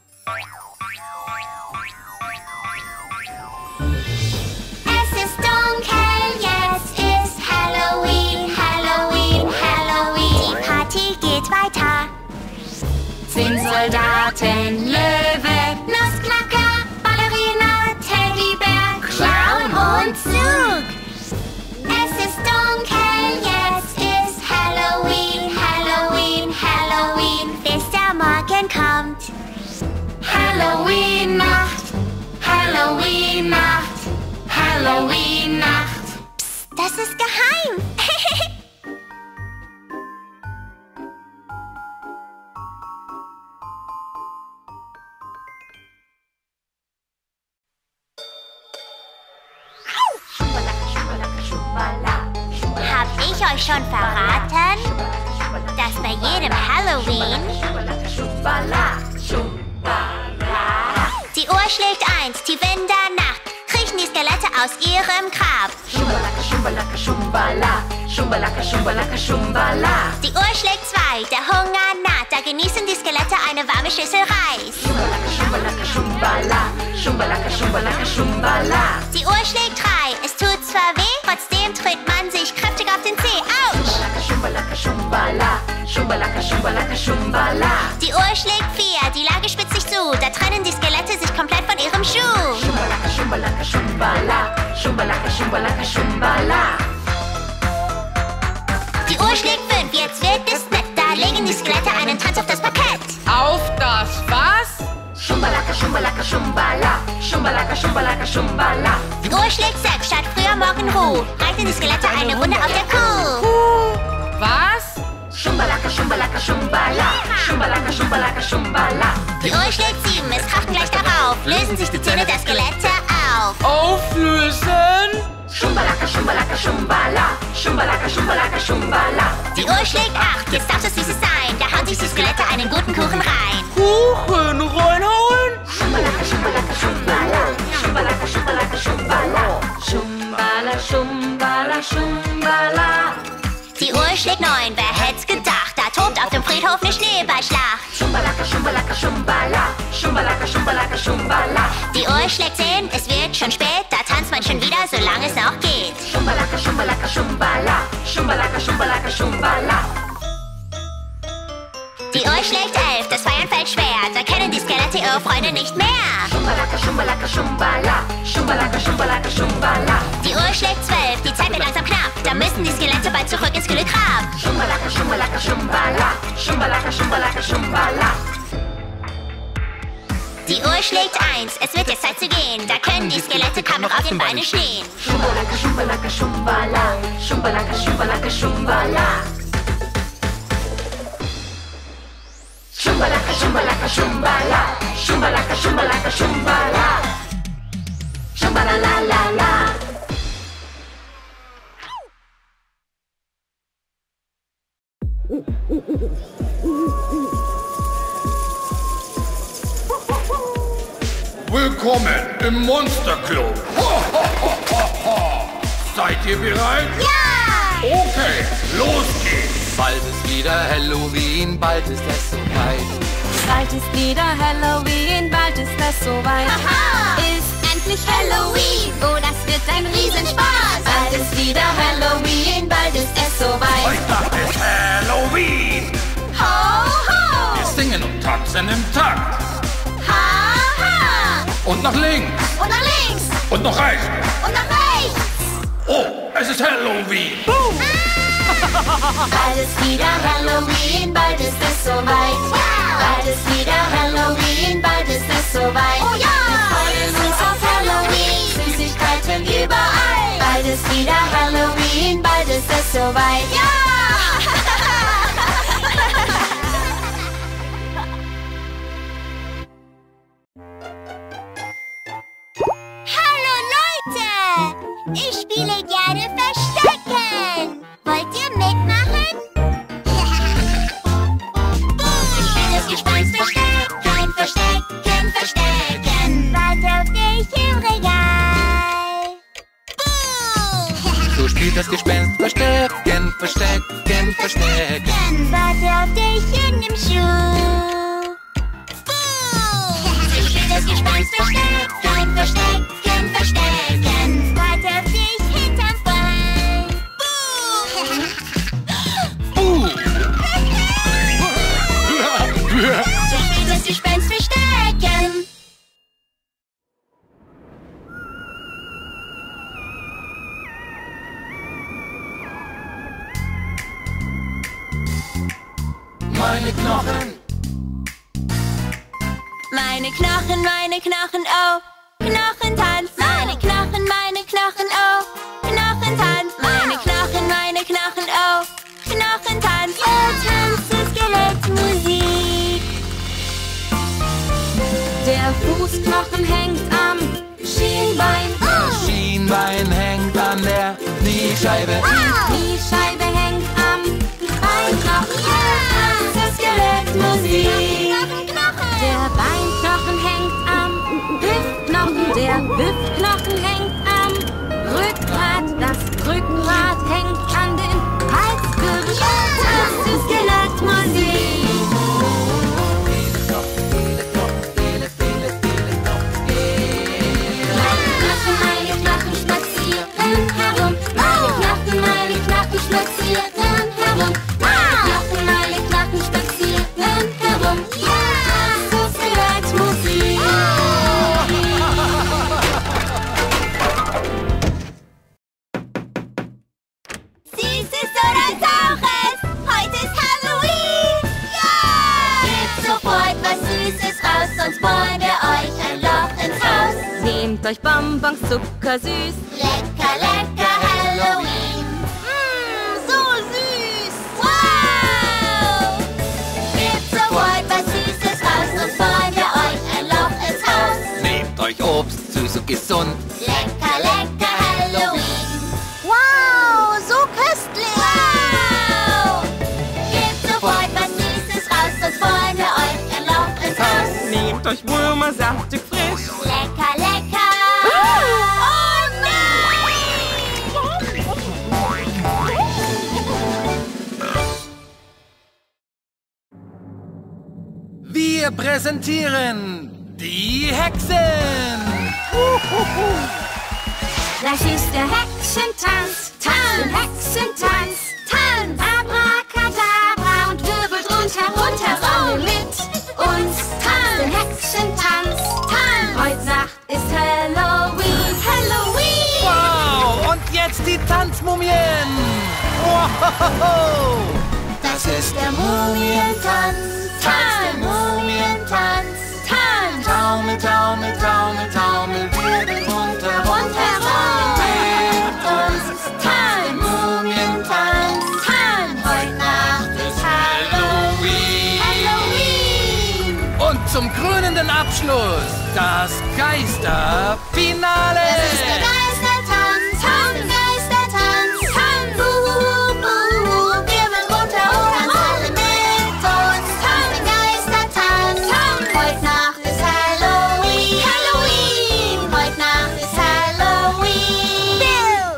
Es ist dunkel, jetzt ist Halloween, Halloween, Halloween. Die Party geht weiter. Zinnsoldaten, Löwe, Nussknacker, Ballerina, Teddybär, Clown und Zug. Es ist dunkel, jetzt ist Halloween. Halloween kommt. Halloween-Nacht, Halloween-Nacht, Halloween-Nacht. Psst, das ist geheim. Hab ich euch schon verraten, dass bei jedem Halloween die Uhr schlägt eins, tief in der Nacht, kriechen die Skelette aus ihrem Grab. Die Uhr schlägt zwei, der Hunger naht, da genießen die Skelette eine warme Schüssel Reis. Die Uhr schlägt drei, es tut zwar weh, trotzdem tritt man sich kräftig auf den Zeh. Autsch! Die Uhr schlägt vier, die Lage spitzt sich zu, da trennen die Skelette sich komplett von ihrem Schuh. Die Uhr schlägt fünf, jetzt wird es nett, da legen die Skelette einen Tanz auf das Parkett. Auf das was? Die Uhr schlägt sechs, statt früher Morgen Ruhe, reiten die Skelette eine Runde auf der Kuh. Was? Die Uhr schlägt sieben, es krachen gleich darauf, lösen sich die Zähne der Skelette auf. Auflösen? Die Uhr schlägt acht, jetzt darf es Süßes sein, da hauen sich die Skelette einen guten Kuchen rein. Kuchen reinhauen? Die Uhr schlägt neun, wer hätt's gedacht, da tobt auf dem Friedhof eine Schneeballschlacht. Die Uhr schlägt zehn, es wird schon spät, da tanzt man schon wieder, solange es noch geht. Die Uhr schlägt elf, das Feiern fällt schwer, da kennen die Skelette ihre Freunde nicht mehr. Die Uhr schlägt zwölf, die Zeit wird langsam knapp, da müssen die Skelette bald zurück ins kühle Grab. Die Uhr schlägt eins, es wird jetzt Zeit zu gehen, da können die Skelette kaum noch auf den Beinen stehen. Shumbalaka, shumbalaka, shumbala, shumbalaka, shumbalaka, shumbala, shumbala la la. Willkommen im Monster Club. Seid ihr bereit? Ja! Okay, los geht's. Bald ist wieder Halloween, bald ist es soweit. Bald ist wieder Halloween, bald ist es soweit. Aha! Ist endlich Halloween, oh, das wird ein Riesenspaß. Bald ist wieder Halloween, bald ist es soweit. Heute Nacht ist Halloween. Ho, ho! Wir singen und tanzen im Takt. Ha, ha! Und nach links. Und nach links. Und nach rechts. Und nach rechts. Oh, es ist Halloween. Boom! Bald ist wieder Halloween, bald ist es soweit. Wow! Bald ist wieder Halloween, bald ist es soweit. Oh ja! Wir freuen uns auf Halloween, Süßigkeiten überall. Bald ist wieder Halloween, bald ist es soweit. Ja! Hallo Leute! Ich spiele gerne Verstecken. Wollt ihr mitmachen? Ich bin das Gespenst. Verstecken, verstecken, verstecken. Warte auf dich im Regal. So spielt das Gespenst. Verstecken, verstecken, verstecken. Warte auf dich in dem Schuh. Ich spiele das Gespenst. Verstecken, verstecken, verstecken. Warte auf dich hinterm Bein. Uh. So spielt das Gespenst verstecken. Meine Knochen Meine Knochen, meine Knochen, oh, Knochentanz. Meine Knochen, meine Knochen, oh, Knochentanz. Meine Knochen, meine Knochen, oh, Knochentanz. Oh, tanze Skelettmusik. Der Fußknochen hängt am Schienbein. Das Schienbein hängt an der Kniescheibe. Die Kniescheibe hängt am Beinknochen. Tanze Skelettmusik. Der Beinknochen hängt am Hüftknochen. Der Hüftknochen hängt am Rückgrat. Das Rückgrat hängt an den Halswirbel. Tanze Skelettmusik. Meine Knochen spazieren herum. Meine Knochen, meine Knochen spazieren herum. Meine Knochen, meine Knochen spazieren herum. Tanze Skelettmusik. Süßes oder Saures, heute ist Halloween! Ja! Gebt sofort was Süßes raus, sonst bohren wir euch ein Loch ins Haus. Nehmt euch Bonbons zuckersüß. Lecker, lecker Halloween. Mmm, so süß! Wow! Gebt sofort was Süßes raus, sonst bohren wir euch ein Loch ins Haus. Nehmt euch Obst, süß und gesund. Lecker, lecker Halloween. Wow, so köstlich! Wow! Gebt sofort was Süßes raus, sonst bohren wir euch ein Loch ins Haus. Nehmt euch Würmer saftig frisch. Lecker, lecker. Oh Wir präsentieren die Hexen. Das ist der Hexentanz, Tanz, Hexentanz, Tanz. Abracadabra und wirbelt rundherum, herum mit uns. Tanz, den Hexentanz, Tanz. Heute Nacht ist Halloween, Halloween. Wow, und jetzt die Tanzmumien. Wow. Das ist der Mumientanz. Tanz, der Mumientanz. Tanz. Taumel, taumel, taumel, taumel, wirbel runter, Rundherum mit uns. Tanz. Mumientanz. Tanz. Heute Nacht ist Halloween. Halloween. Und zum krönenden Abschluss das Geisterfinale. Das ist der Geistertanz. Tanz, der Geistertanz. Tanz. Buhu, buhu, wirbeln runter und tanzen alle mit uns. Tanz, der Geistertanz. Tanz. Heute Nacht ist Halloween. Halloween. Heute Nacht ist Halloween. Bill.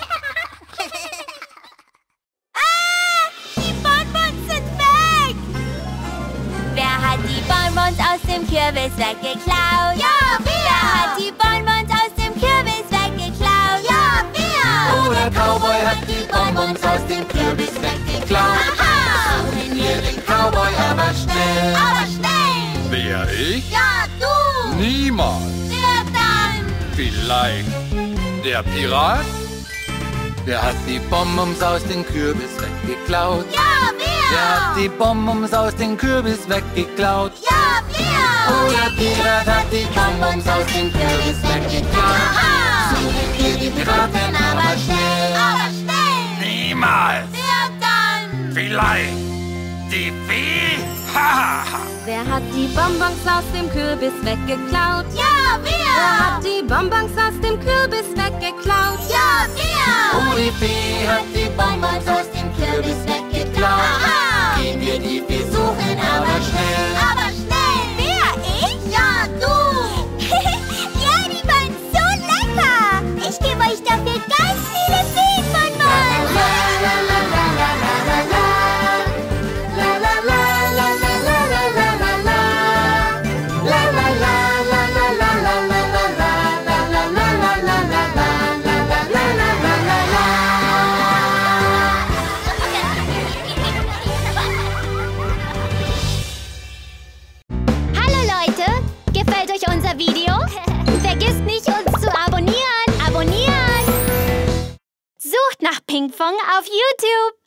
Ah, die Bonbons sind weg! Wer hat die Bonbons aus dem Kürbis weggeklaut? Ja, wer? Wer hat die Bonbons aus dem Kürbis weggeklaut? Ja, wer? Oh, der Cowboy hat die Bonbons aus dem Kürbis weggeklaut. Aha! Suchen wir den Cowboy aber schnell. Aber schnell! Wer, ich? Ja, du! Niemals. Wer dann? Vielleicht der Pirat? Wer hat die Bonbons aus dem Kürbis weggeklaut? Ja, wer? Wer hat die Bonbons aus dem Kürbis weggeklaut? Ja, wer? Oh, der Pirat hat die Bonbons aus dem Kürbis weggeklaut. Aha! Suchen wir die Piraten aber schnell. Aber schnell! Niemals. Wer dann? Vielleicht die Fee? Hahaha. Wer hat die Bonbons aus dem Kürbis weggeklaut? Ja, wer? Wer hat die Bonbons aus dem Kürbis weggeklaut? Ja, wer? Oh, die Fee hat die Bonbons aus dem Kürbis weggeklaut. Aha! Gehen wir die Fee suchen, aber schnell. Aber schnell! Wer? Ich? Ja, du! Ja, die waren so lecker! Ich gebe euch dafür ganz viele Feenbonbons! Hallo Leute, gefällt euch unser Video? Vergisst nicht, uns zu abonnieren. Abonnieren! Sucht nach Pinkfong auf YouTube.